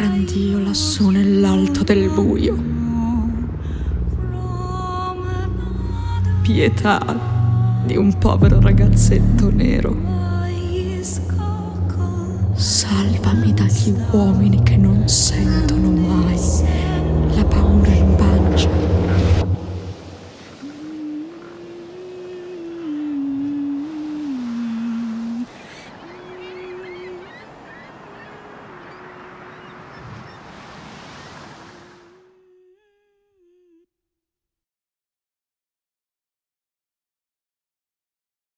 gran Dio lassù nell'alto del buio. Pietà di un povero ragazzetto nero. Salvami dagli uomini che non sentono mai la paura in pancia.